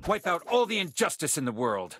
Wipe out all the injustice in the world.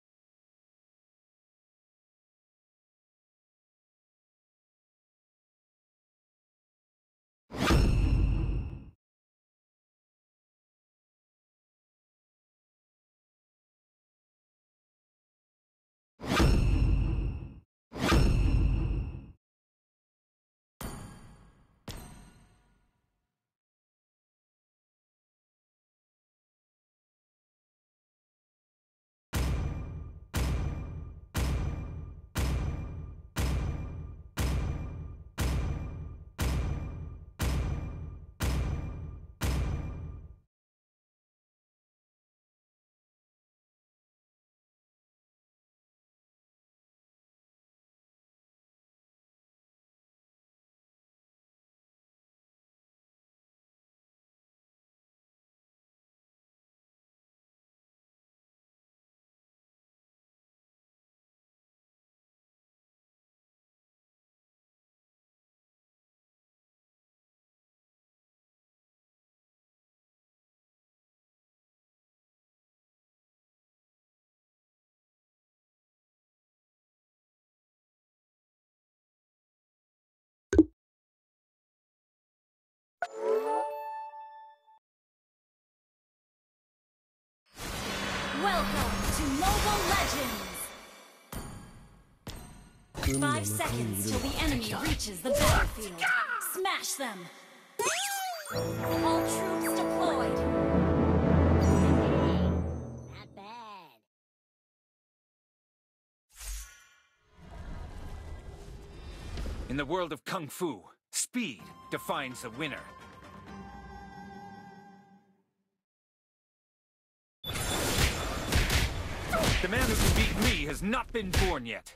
Welcome to Mobile Legends! 5 seconds till the enemy reaches the battlefield. Smash them! All troops deployed! Not bad. In the world of Kung Fu, speed defines the winner. The man who can beat me has not been born yet.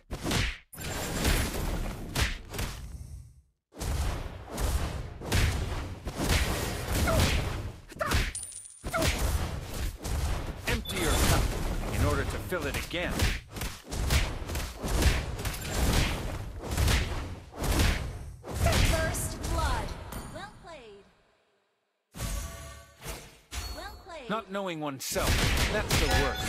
Empty your cup in order to fill it again. First blood! Well played. Well played. Not knowing oneself, that's the worst.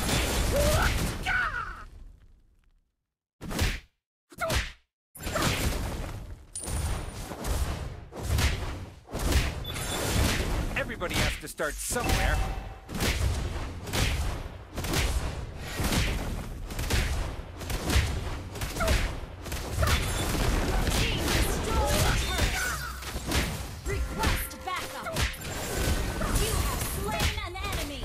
Everybody has to start somewhere. Request backup! You have slain an enemy!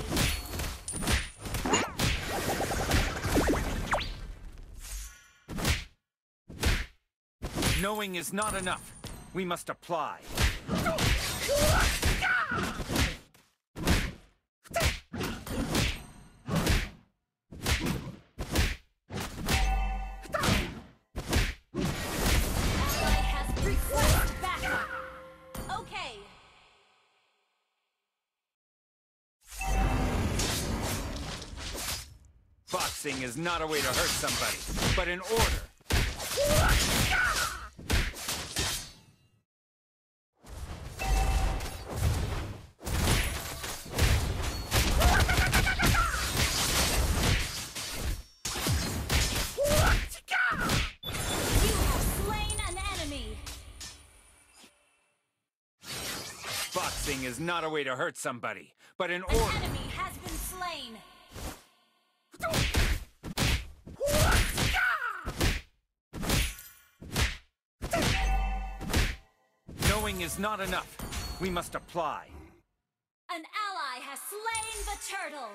Knowing is not enough. We must apply. Ally has request backup! Okay. Boxing is not a way to hurt somebody, but an order. You have slain an enemy! Boxing is not a way to hurt somebody, but an An order. enemy has been slain! Knowing is not enough. We must apply. An ally has slain the turtle!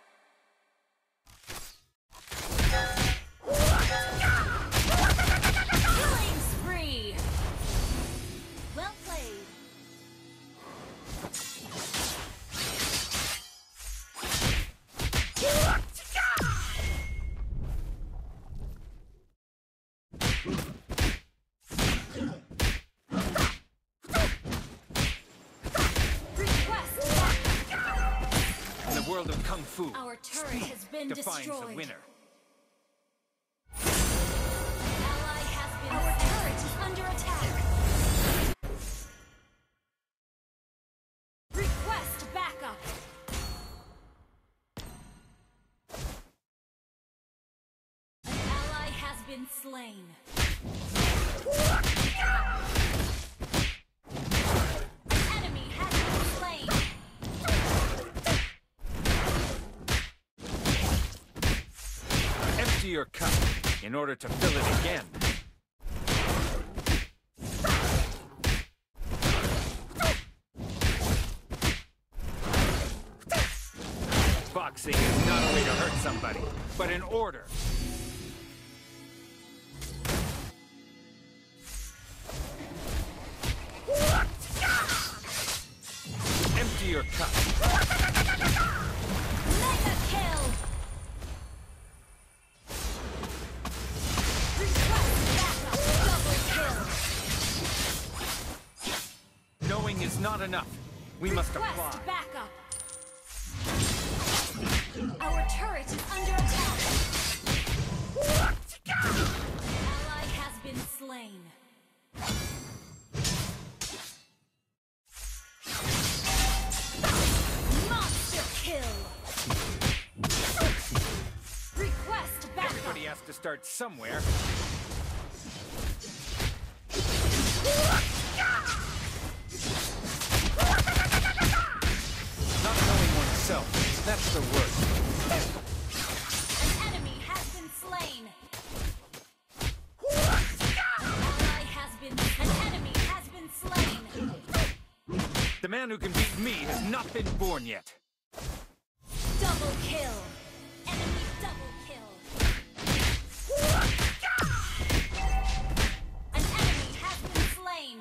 Killing spree! Well played. Request backup! In the world of Kung Fu, Our turret has been defines the destroyed. winner. Ally has been Our turret is under attack. Request backup. been slain. An enemy has been slain. Empty your cup in order to fill it again. Boxing is not a way to hurt somebody, but an order. Empty your cup. Mega kill! Request backup! Double kill! Knowing is not enough. We must apply. Request backup! Our turret is under attack! Ally has been slain. Monster kill! Request backup! Everybody has to start somewhere. Not knowing oneself, that's the worst. An enemy has been slain. An enemy has been slain. The man who can beat me has not been born yet. Double kill. Enemy double kill. An enemy has been slain.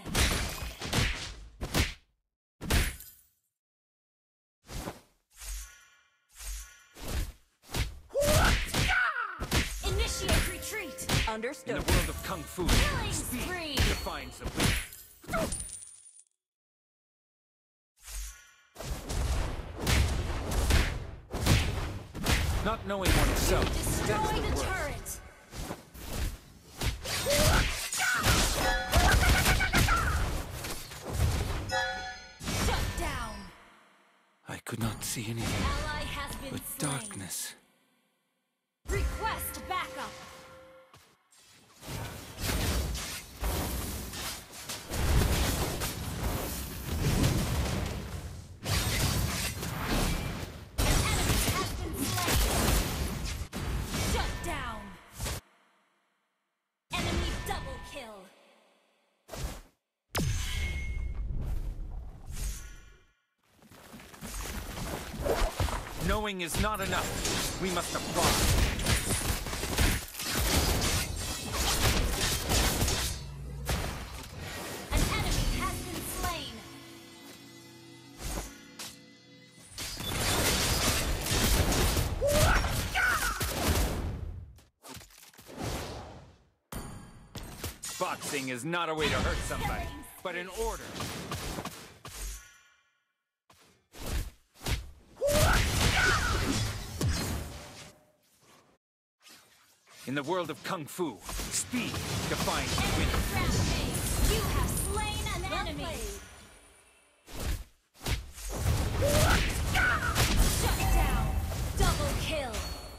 Initiate retreat. In Understood. the world of Kung Fu, Killing speed spree. defines the weak. Not knowing oneself, that's Destroy the the worst. turret. Shut down. I could not see anything Ally has been but slain. darkness. Request backup. An enemy has been slain. Shut down. Enemy double kill. Knowing is not enough. We must apply. An enemy has been slain. Boxing is not a way to hurt somebody, but an order. In the world of Kung Fu, speed defines the Enemy winner. rampage. You have slain an enemy. Shut down. Double kill.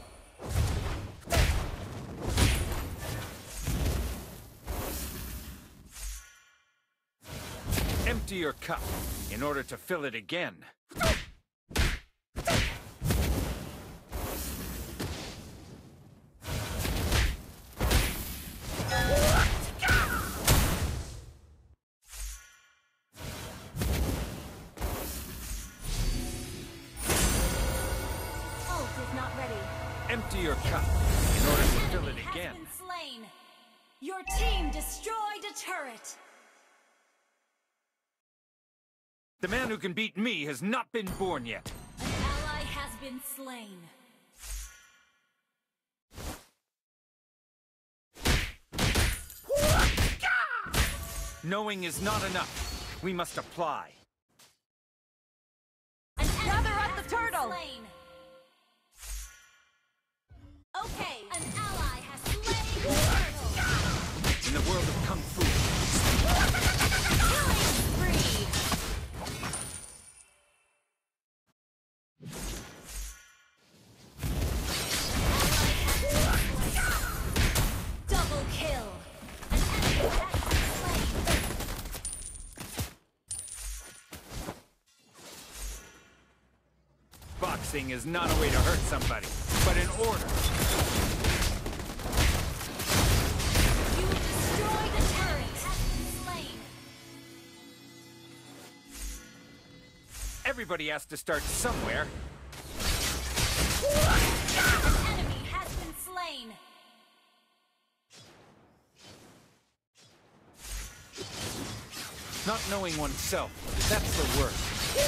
Empty your cup in order to fill it again. Ult is not ready. Empty your cup in order to fill it Enemy has again. been slain. Your team destroyed a turret. The man who can beat me has not been born yet. An ally has been slain. Knowing is not enough. We must apply. An enemy Gather up has the been turtle. slain. Okay, an ally has slain the turtle. In the world of Kung Fu, Killing spree. Ally has been slain. Double Boxing is not a way to hurt somebody, but in order. You destroy the turret. Has been slain. Everybody has to start somewhere. An enemy has been slain. Not knowing oneself, that's the worst.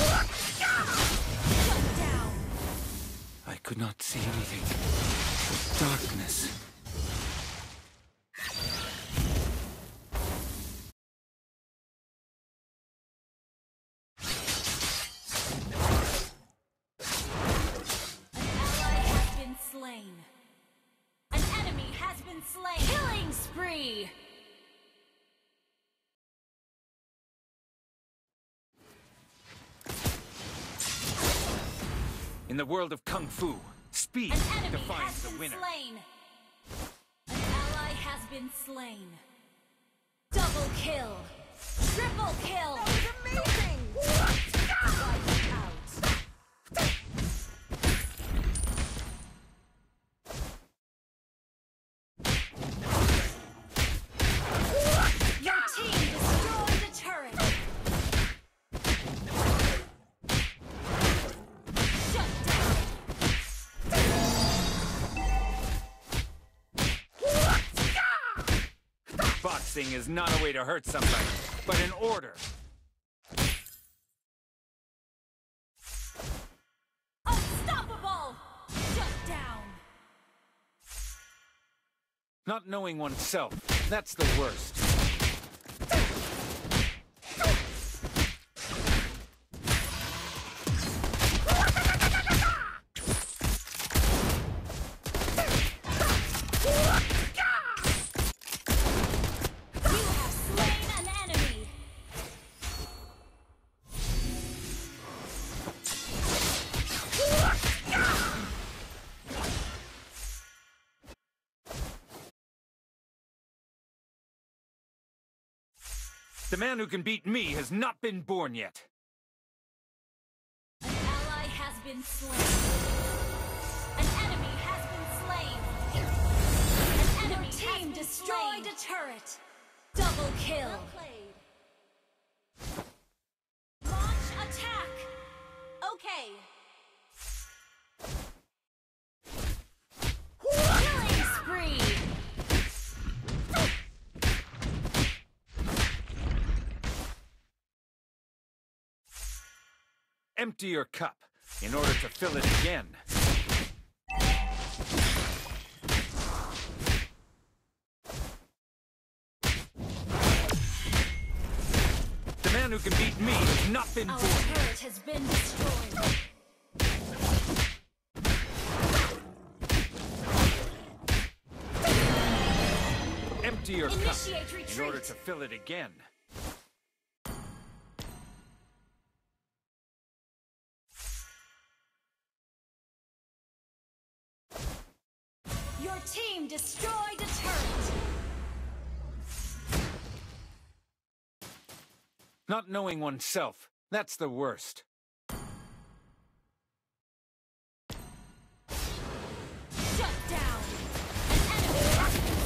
Shut down. I could not see anything. Darkness. An ally has been slain. An enemy has been slain. Killing spree. In the world of Kung Fu, speed An enemy defines has the been winner. slain. An ally has been slain. Double kill. Triple kill. That was amazing. Wiped out. Your team destroyed the turret. Shut down. Boxing is not a way to hurt somebody, but in order. Unstoppable. Shut down. Not knowing oneself, that's the worst. You have slain an enemy. The man who can beat me has not been born yet. An ally has been slain. An enemy has been slain. An enemy team destroyed a turret. Double kill. Well played. Launch attack. Okay. Killing spree. Empty your cup in order to fill it again. The man who can beat me has not been Our born yet. turret has been destroyed. Empty your cup Initiate in order retreat. to fill it again. Your team destroyed a turret. Not knowing oneself, that's the worst. Shut down. An enemy has been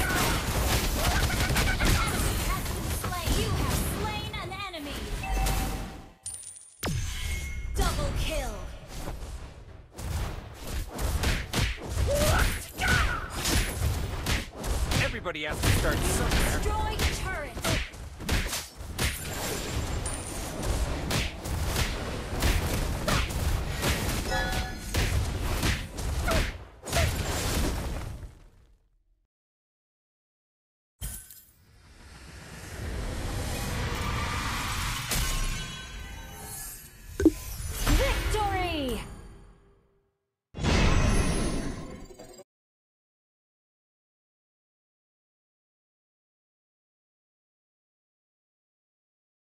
slain. You have slain an enemy. Double kill. Everybody has to start somewhere. Destroyed